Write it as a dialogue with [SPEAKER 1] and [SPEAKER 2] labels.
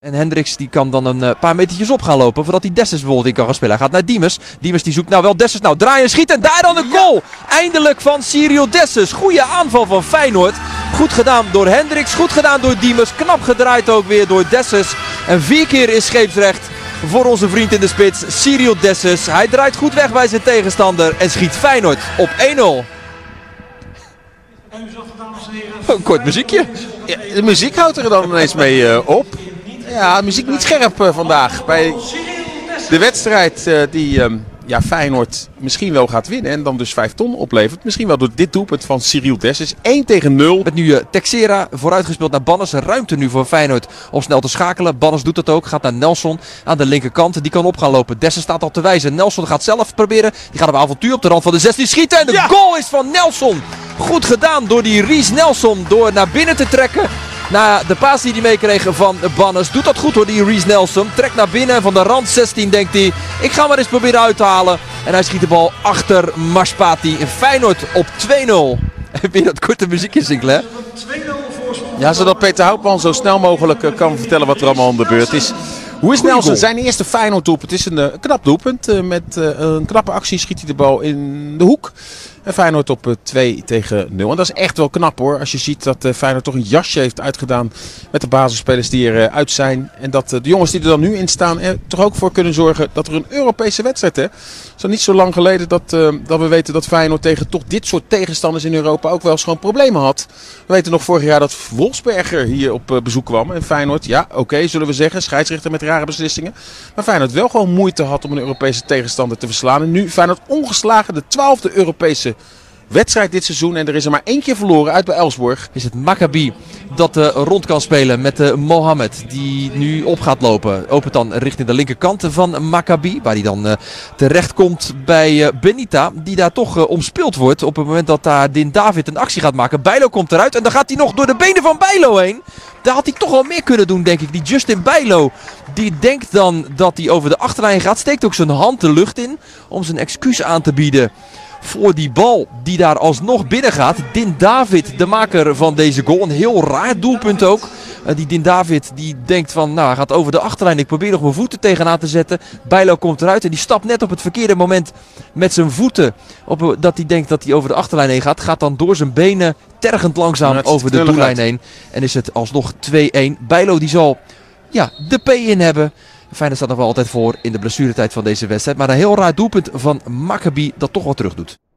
[SPEAKER 1] En Hendricks die kan dan een paar metertjes op gaan lopen voordat hij Dessers bijvoorbeeld in kan gaan spelen. Hij gaat naar Diemers. Diemers die zoekt nou wel Dessers. Nou draaien en schieten. En daar dan een goal. Eindelijk van Cyril Dessers. Goede aanval van Feyenoord. Goed gedaan door Hendricks. Goed gedaan door Diemers. Knap gedraaid ook weer door Dessers. En 4 keer is scheepsrecht voor onze vriend in de spits Cyril Dessers. Hij draait goed weg bij zijn tegenstander en schiet Feyenoord op 1-0. Een kort muziekje.
[SPEAKER 2] Ja, de muziek houdt er dan ineens mee op. Ja, muziek niet scherp vandaag. Bij de wedstrijd die Feyenoord misschien wel gaat winnen. En dan dus 5 ton oplevert. Misschien wel door dit doelpunt van Cyril Dessers. 1-0.
[SPEAKER 1] Met nu Texera vooruitgespeeld naar Banners. Ruimte nu voor Feyenoord om snel te schakelen. Banners doet dat ook. Gaat naar Nelson aan de linkerkant. Die kan op gaan lopen. Dessers staat al te wijzen. Nelson gaat zelf proberen. Die gaat op avontuur op de rand van de 16 schieten. En de goal is van Nelson. Goed gedaan door die Ries Nelson. Door naar binnen te trekken. Na de paas die hij meekreeg van Banners. Doet dat goed hoor, die Ries Nelson. Trekt naar binnen van de rand 16 denkt hij. Ik ga maar eens proberen uit te halen. En hij schiet de bal achter Marspati. Feyenoord op 2-0. Heb je dat korte muziekje, Sinclair?
[SPEAKER 2] Ja, zodat Peter Houtman zo snel mogelijk kan vertellen wat er allemaal aan de beurt is. Hoe is Nelson? Zijn eerste Feyenoord doelpunt. Het is een knap doelpunt. Met een knappe actie schiet hij de bal in de hoek. En Feyenoord op 2-0. En dat is echt wel knap hoor. Als je ziet dat Feyenoord toch een jasje heeft uitgedaan met de basisspelers die eruit zijn. En dat de jongens die er dan nu in staan er toch ook voor kunnen zorgen dat er een Europese wedstrijd is. Het is niet zo lang geleden dat we weten dat Feyenoord tegen toch dit soort tegenstanders in Europa ook wel eens gewoon problemen had. We weten nog vorig jaar dat Wolfsberger hier op bezoek kwam. En Feyenoord, ja oké, zullen we zeggen, scheidsrechter met rare beslissingen. Maar Feyenoord wel gewoon moeite had om een Europese tegenstander te verslaan. En nu Feyenoord ongeslagen de 12e Europese wedstrijd dit seizoen. En er is er maar 1 keer verloren uit bij Elfsborg.
[SPEAKER 1] Is het Maccabi dat rond kan spelen met Mohamed. Die nu op gaat lopen. Opent dan richting de linkerkant van Maccabi. Waar hij dan terecht komt bij Benita. Die daar toch omspeeld wordt. Op het moment dat daar Din David een actie gaat maken. Bijlo komt eruit. En dan gaat hij nog door de benen van Bijlo heen. Daar had hij toch wel meer kunnen doen denk ik. Die Justin Bijlo. Die denkt dan dat hij over de achterlijn gaat. Steekt ook zijn hand de lucht in. Om zijn excuus aan te bieden. Voor die bal die daar alsnog binnen gaat. Din David, de maker van deze goal. Een heel raar doelpunt ook. Die Din David die denkt van, nou hij gaat over de achterlijn. Ik probeer nog mijn voeten tegenaan te zetten. Bijlo komt eruit en die stapt net op het verkeerde moment met zijn voeten. Dat hij denkt dat hij over de achterlijn heen gaat. Gaat dan door zijn benen tergend langzaam over de doellijn heen. En is het alsnog 2-1. Bijlo die zal de P in hebben. Feyenoord staat nog wel altijd voor in de blessuretijd van deze wedstrijd. Maar een heel raar doelpunt van Maccabi dat toch wel terug doet.